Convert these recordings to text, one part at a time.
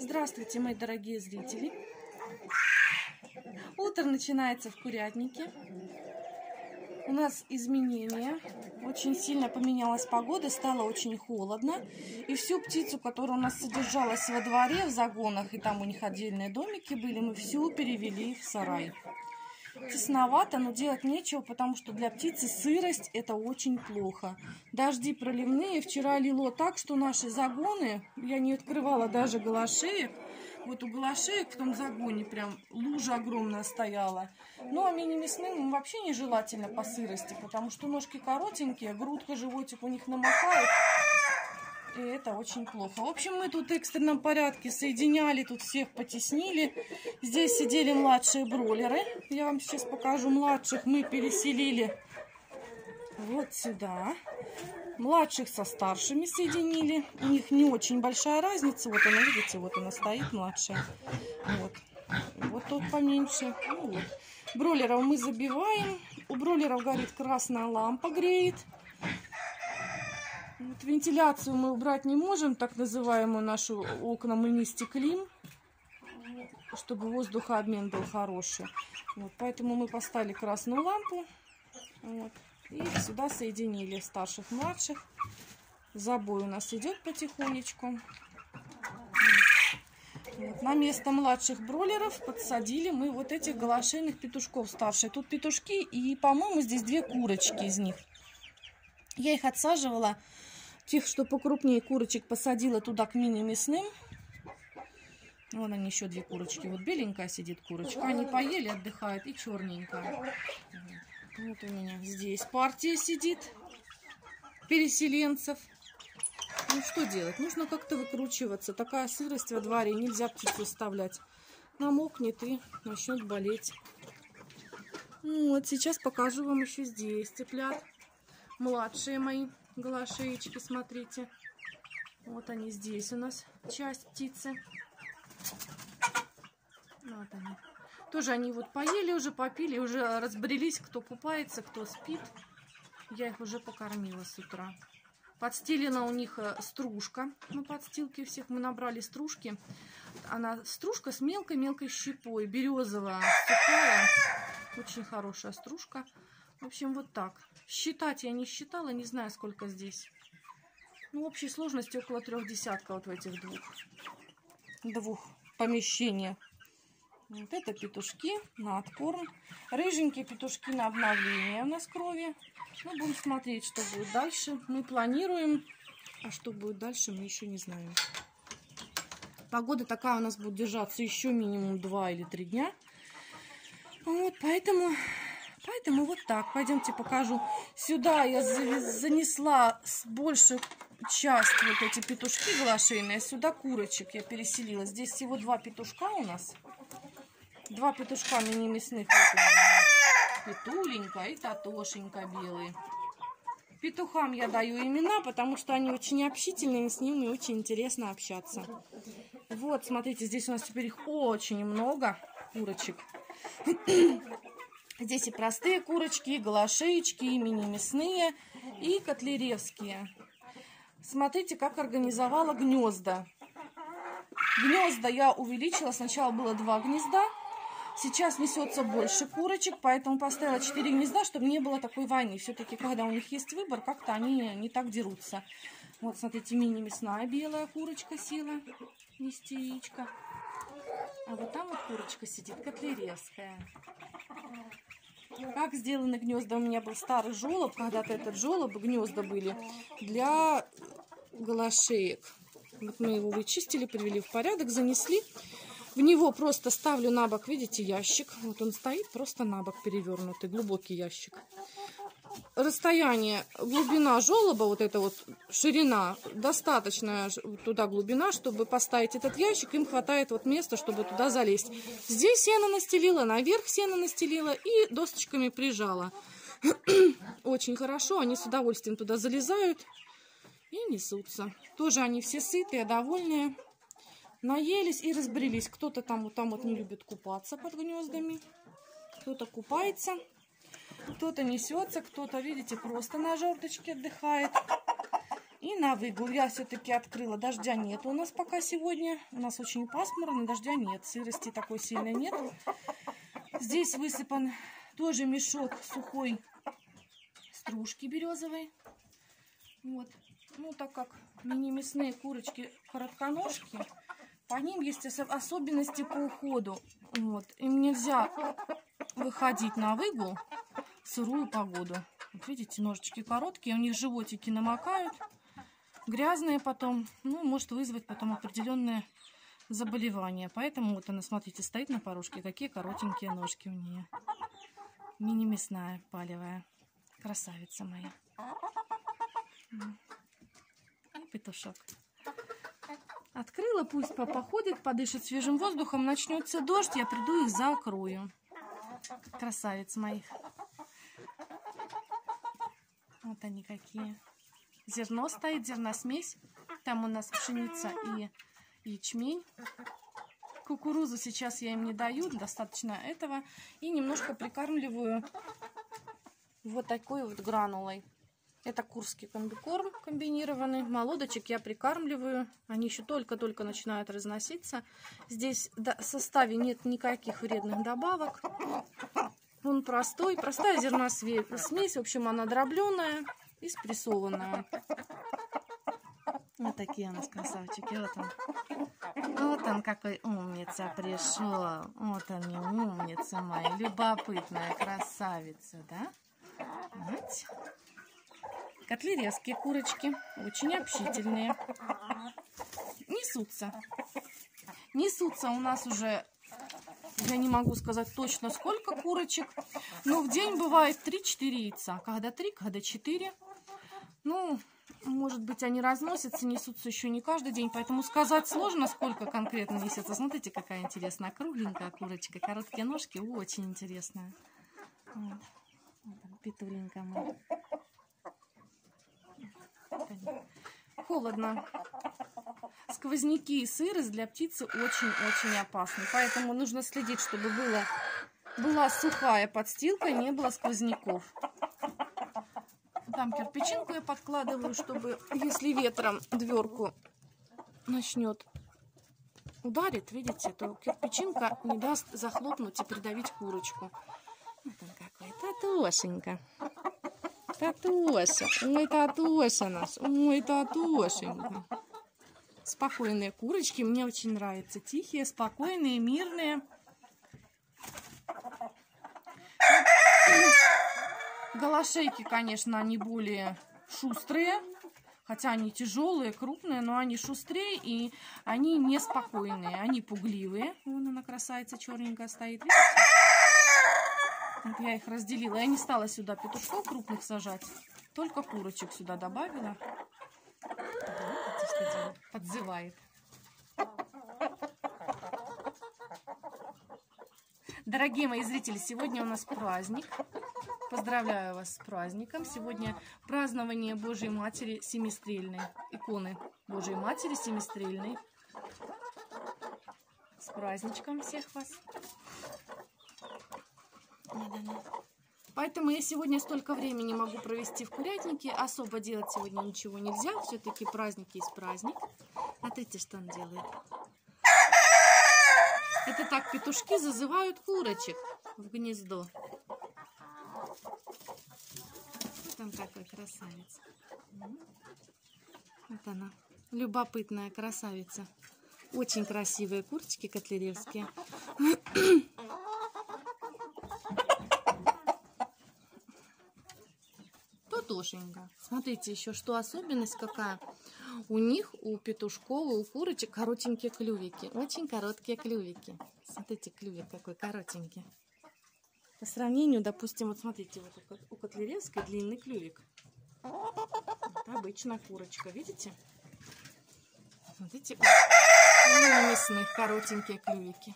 Здравствуйте, мои дорогие зрители! Утро начинается в курятнике. У нас изменения. Очень сильно поменялась погода, стало очень холодно. И всю птицу, которая у нас содержалась во дворе, в загонах, и там у них отдельные домики были, мы всю перевели в сарай. Тесновато, но делать нечего, потому что для птицы сырость – это очень плохо. Дожди проливные. Вчера лило так, что наши загоны, я не открывала даже голошеек. Вот у голошеек в том загоне прям лужа огромная стояла. Ну, а мини-мясным вообще нежелательно по сырости, потому что ножки коротенькие, грудка, животик у них намокает. И это очень плохо. В общем, мы тут в экстренном порядке соединяли, тут всех потеснили. Здесь сидели младшие бройлеры. Я вам сейчас покажу. Младших мы переселили вот сюда. Младших со старшими соединили. У них не очень большая разница. Вот она, видите, вот она стоит, младшая. Вот тут поменьше. Ну, вот. Бройлеров мы забиваем. У бройлеров горит красная лампа, греет. Вот вентиляцию мы убрать не можем, так называемую нашу окна мы не стеклим, чтобы воздухообмен был хороший. Вот, поэтому мы поставили красную лампу вот, и сюда соединили старших, младших. Забой у нас идет потихонечку. Вот. На место младших бройлеров подсадили мы вот этих голошейных петушков старших. Тут петушки и, по-моему, здесь две курочки из них. Я их отсаживала. Тех, что покрупнее курочек, посадила туда к мини-мясным. Вон они, еще две курочки. Вот беленькая сидит курочка. Они поели, отдыхают. И черненькая. Вот у меня здесь партия сидит. Переселенцев. Ну что делать? Нужно как-то выкручиваться. Такая сырость во дворе. Нельзя птицу оставлять. Намокнет и начнет болеть. Вот сейчас покажу вам еще здесь цыплят. Младшие мои голошеечки, смотрите. Вот они здесь у нас, часть птицы. Вот они. Тоже они вот поели уже, попили, уже разбрелись, кто купается, кто спит. Я их уже покормила с утра. Подстелена у них стружка. На подстилке всех мы набрали стружки. Она стружка с мелкой-мелкой щепой, березовая, сухая. Очень хорошая стружка. В общем, вот так. Считать я не считала, не знаю, сколько здесь. Ну, в общей сложности около 3 десятков вот в этих двух помещениях. Вот это петушки на откорм. Рыженькие петушки на обновление у нас крови. Ну, будем смотреть, что будет дальше. Мы планируем, а что будет дальше, мы еще не знаем. Погода такая у нас будет держаться еще минимум 2 или 3 дня. Вот, поэтому вот так. Пойдемте покажу. Сюда я занесла большую часть вот эти петушки голошейные. Сюда курочек я переселила. Здесь всего 2 петушка у нас. 2 петушка мини-мясных. Вот Петуленька и Татошенька белые. Петухам я даю имена, потому что они очень общительные, с ними очень интересно общаться. Вот, смотрите, здесь у нас теперь их очень много, курочек. Здесь и простые курочки, и голошеечки, и мини-мясные, и котляревские. Смотрите, как организовала гнезда. Гнезда я увеличила. Сначала было 2 гнезда. Сейчас несется больше курочек, поэтому поставила 4 гнезда, чтобы не было такой войны. Все-таки, когда у них есть выбор, как-то они не так дерутся. Вот, смотрите, мини-мясная белая курочка села нести яичко. А вот там вот курочка сидит, котляревская. Как сделаны гнезда? У меня был старый жолоб. Когда-то этот жолоб, гнезда были для голошеек. Вот мы его вычистили, привели в порядок, занесли. В него просто ставлю на бок, видите, ящик. Вот он стоит просто на бок перевернутый, глубокий ящик. Расстояние, глубина жолоба, вот эта вот ширина, достаточная туда глубина, чтобы поставить этот ящик. Им хватает вот места, чтобы туда залезть. Здесь сено настелила, наверх сено настелила и досточками прижала. Очень хорошо, они с удовольствием туда залезают и несутся. Тоже они все сытые, довольные. Наелись и разбрелись. Кто-то там вот не любит купаться под гнездами. Кто-то купается. Кто-то несется, кто-то, видите, просто на жердочке отдыхает. И на выгул я все-таки открыла. Дождя нет у нас пока сегодня. У нас очень пасмурно, дождя нет. Сырости такой сильной нет. Здесь высыпан тоже мешок сухой стружки березовой. Вот. Ну, так как мини-мясные курочки коротконожки, по ним есть особенности по уходу. Вот. Им нельзя выходить на выгул в сырую погоду. Вот видите, ножички короткие, у них животики намокают. Грязные потом, ну, может вызвать потом определенные заболевания. Поэтому вот она, смотрите, стоит на порожке. Какие коротенькие ножки у нее. Мини-мясная, палевая. Красавица моя. И петушок. Открыла, пусть походит, подышит свежим воздухом. Начнется дождь, я приду их закрою. Красавиц моих. Вот они какие. Зерно стоит, зерносмесь. Там у нас пшеница и ячмень. Кукурузу сейчас я им не даю, достаточно этого. И немножко прикармливаю вот такой вот гранулой. Это курский комбикорм комбинированный. Молодочек я прикармливаю. Они еще только-только начинают разноситься. Здесь в составе нет никаких вредных добавок. Он простой. Простая зерносмесь. В общем, она дробленая и спрессованная. Вот такие у нас красавчики. Вот он какой умница пришел. Вот они, умница моя. Любопытная красавица, да? Вот. Котлерезские курочки. Очень общительные. Несутся. Несутся у нас уже, я не могу сказать точно сколько курочек, но в день бывает 3-4 яйца. Когда 3, когда 4. Ну, может быть, они разносятся, несутся еще не каждый день, поэтому сказать сложно, сколько конкретно несется. Смотрите, какая интересная кругленькая курочка, короткие ножки, очень интересная. Вот. Петуленька моя. Холодно. Сквозняки и сырость для птицы очень-очень опасны, поэтому нужно следить, чтобы была сухая подстилка, не было сквозняков. Там кирпичинку я подкладываю, чтобы, если ветром дверку начнет ударить, видите, то кирпичинка не даст захлопнуть и придавить курочку. Вот он какой, Татошенька. Татоша, ой, Татоша наш, ой, Татошенька. Спокойные курочки, мне очень нравятся. Тихие, спокойные, мирные. Голошейки, конечно, они более шустрые, хотя они тяжелые, крупные, но они шустрее и они неспокойные, они пугливые. Вон она, красавица, черненькая стоит. Видите? Вот я их разделила. Я не стала сюда петушков крупных сажать, только курочек сюда добавила. Видите, что делает? Подзывает. Дорогие мои зрители, сегодня у нас праздник. Поздравляю вас с праздником. Сегодня празднование Божьей Матери Семистрельной. Иконы Божьей Матери Семистрельной. С праздничком всех вас. Поэтому я сегодня столько времени могу провести в курятнике. Особо делать сегодня ничего нельзя. Все-таки праздник есть праздник. Смотрите, что он делает. Это так петушки зазывают курочек в гнездо. Вот он какой красавец. Вот она, любопытная красавица. Очень красивые курочки котлеревские. Тотошенька. Смотрите, еще что особенность какая. У них, у петушков, у курочек коротенькие клювики. Очень короткие клювики. Смотрите, клювик какой коротенький. По сравнению, допустим, вот смотрите, вот у котлеревской длинный клювик. Вот обычная курочка, видите? Смотрите, у мясных коротенькие клювики.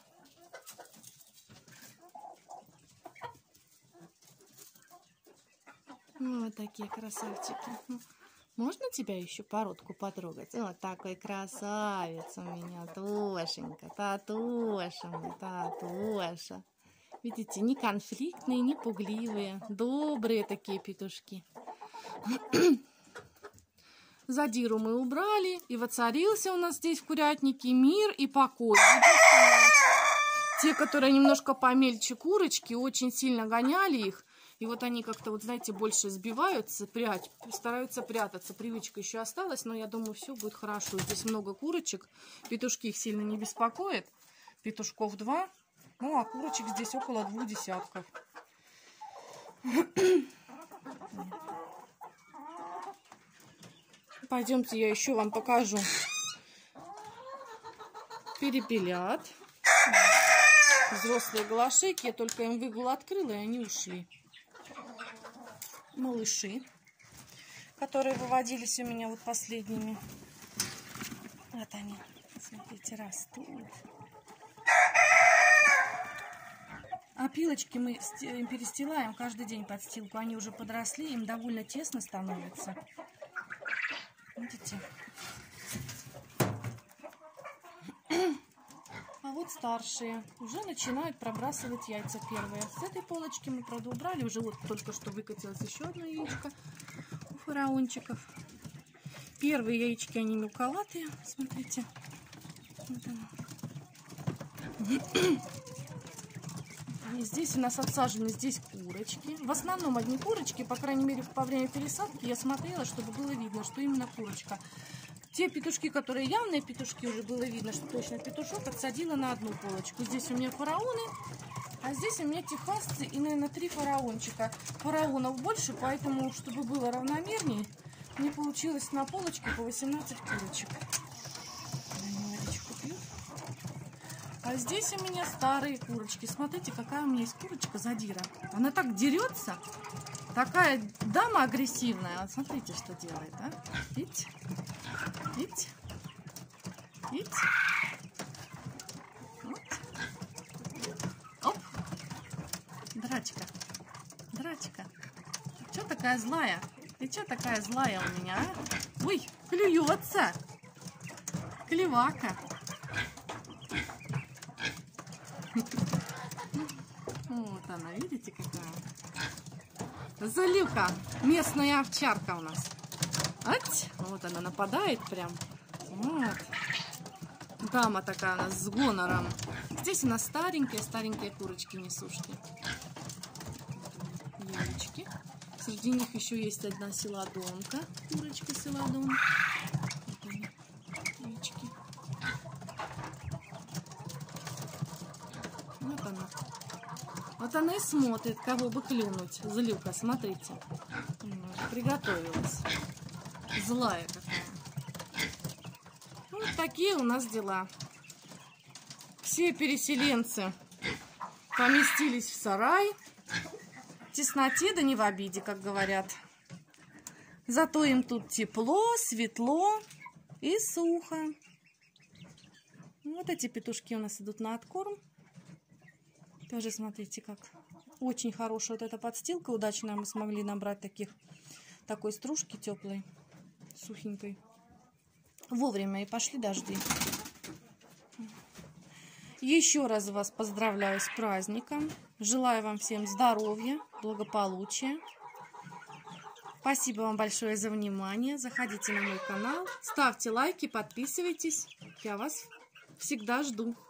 Вот такие красавчики. Можно тебя еще породку потрогать? Вот такой красавец у меня, Тошенька, Татоша, Татоша. Видите, не конфликтные, не пугливые, добрые такие петушки. Задиру мы убрали, и воцарился у нас здесь в курятнике мир и покой. Те, которые немножко помельче курочки, очень сильно гоняли их. И вот они как-то, вот знаете, больше сбиваются, стараются прятаться. Привычка еще осталась, но я думаю, все будет хорошо. Здесь много курочек. Петушки их сильно не беспокоят. Петушков 2. Ну, а курочек здесь около 2 десятков. Пойдемте, я еще вам покажу. Перепелят. Взрослые голошейки. Я только им выгул открыла, и они ушли. Малыши, которые выводились у меня вот последними. Вот они, смотрите, растут. Опилочки мы перестилаем каждый день подстилку. Они уже подросли, им довольно тесно становится. Видите? А вот старшие уже начинают пробрасывать яйца первые. С этой полочки мы, правда, убрали. Уже вот только что выкатилось еще одно яичко у фараончиков. Первые яички, они мелковатые. Смотрите. Вот оно. И здесь у нас отсажены здесь курочки. В основном одни курочки. По крайней мере, во время пересадки я смотрела, чтобы было видно, что именно курочка. Те петушки, которые явные петушки, уже было видно, что точно петушок, отсадила на одну полочку. Здесь у меня фараоны, а здесь у меня техасцы и, наверное, 3 фараончика. Фараонов больше, поэтому, чтобы было равномернее, мне получилось на полочке по 18 курочек. Водичку пьют. А здесь у меня старые курочки. Смотрите, какая у меня есть курочка Задира. Она так дерется. Такая дама агрессивная. Вот смотрите, что делает, а? Видите? Видите? Видите? Вот. Оп. Драчка. Драчка. Чё такая злая? Ты чё такая злая у меня, а? Ой, клюется. Клевака. Вот она, видите, какая? Залюка. Местная овчарка у нас. Вот она нападает прям. Вот. Дама такая у нас с гонором. Здесь у нас старенькие курочки несушки. Яички. Среди них еще есть одна селадонка. Курочка селадон. Яички. Вот она. Вот она и смотрит, кого бы клюнуть. Злюка, смотрите. Приготовилась. Злая какая. Вот такие у нас дела. Все переселенцы поместились в сарай. В тесноте, да не в обиде, как говорят. Зато им тут тепло, светло и сухо. Вот эти петушки у нас идут на откорм. Тоже смотрите, как очень хорошая вот эта подстилка. Удачно мы смогли набрать такой стружки теплой, сухенькой. Вовремя и пошли дожди. Еще раз вас поздравляю с праздником. Желаю вам всем здоровья, благополучия. Спасибо вам большое за внимание. Заходите на мой канал, ставьте лайки, подписывайтесь. Я вас всегда жду.